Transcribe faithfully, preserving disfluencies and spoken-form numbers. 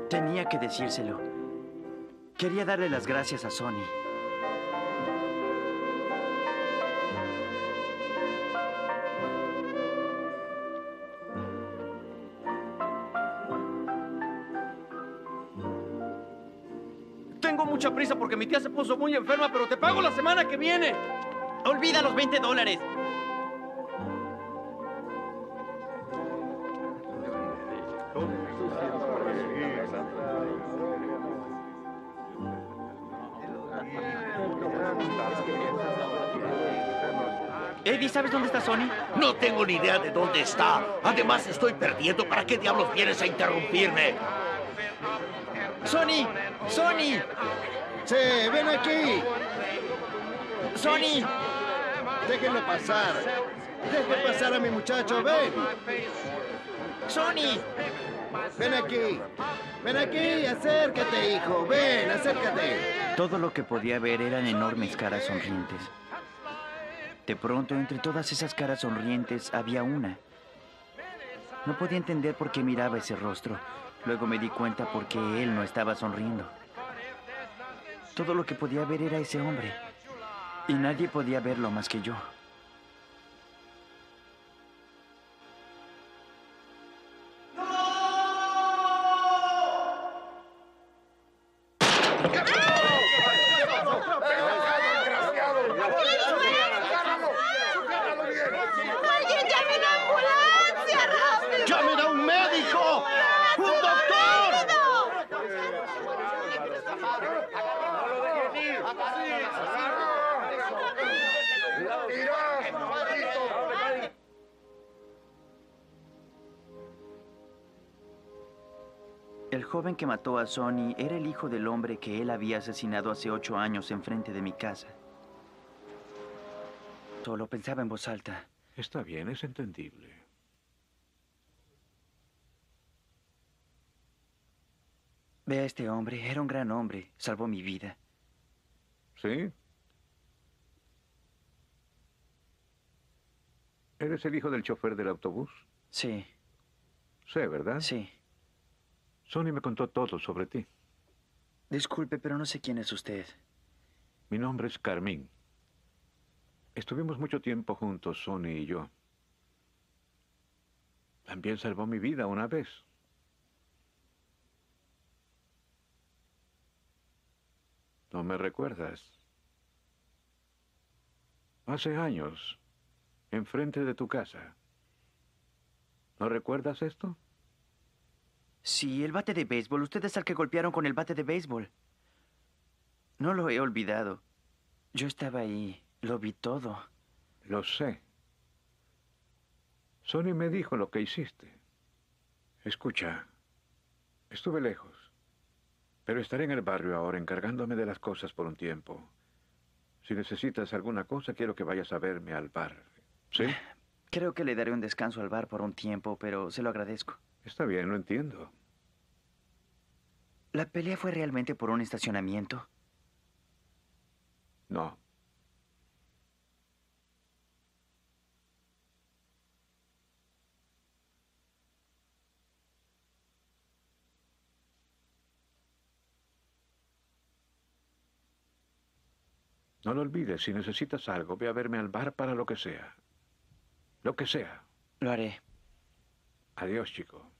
Tenía que decírselo. Quería darle las gracias a Sonny. Tengo mucha prisa porque mi tía se puso muy enferma, pero te pago la semana que viene. Olvida los veinte dólares. Eddie, ¿sabes dónde está Sonny? No tengo ni idea de dónde está. Además, estoy perdiendo. ¿Para qué diablos vienes a interrumpirme? ¡Sonny! ¡Sonny! Sí, ven aquí. ¡Sonny! Déjenlo pasar. Dejen pasar a mi muchacho, ven. ¡Sonny! Ven aquí. Ven aquí, acércate, hijo. Ven, acércate. Todo lo que podía ver eran enormes caras sonrientes. De pronto, entre todas esas caras sonrientes, había una. No podía entender por qué miraba ese rostro. Luego me di cuenta por qué él no estaba sonriendo. Todo lo que podía ver era ese hombre. Y nadie podía verlo más que yo. ¡Alguien llame una ambulancia, rápido! ¡Llamen a un médico! ¡Un doctor! El joven que mató a Sonny era el hijo del hombre que él había asesinado hace ocho años enfrente de mi casa. Solo pensaba en voz alta. Está bien, es entendible. Ve a este hombre, era un gran hombre, salvó mi vida. ¿Sí? ¿Eres el hijo del chofer del autobús? Sí, Sé, ¿verdad? sí. Sonny me contó todo sobre ti. Disculpe, pero no sé quién es usted. Mi nombre es Carmín. Estuvimos mucho tiempo juntos, Sonny y yo. También salvó mi vida una vez. ¿No me recuerdas? Hace años, enfrente de tu casa. ¿No recuerdas esto? Sí, el bate de béisbol. Usted es al que golpearon con el bate de béisbol. No lo he olvidado. Yo estaba ahí. Lo vi todo. Lo sé. Sonny me dijo lo que hiciste. Escucha, estuve lejos, pero estaré en el barrio ahora encargándome de las cosas por un tiempo. Si necesitas alguna cosa, quiero que vayas a verme al bar. ¿Sí? Creo que le daré un descanso al bar por un tiempo, pero se lo agradezco. Está bien, lo entiendo. ¿La pelea fue realmente por un estacionamiento? No. No lo olvides, si necesitas algo, ve a verme al bar para lo que sea. Lo que sea. Lo haré. Adiós, chico.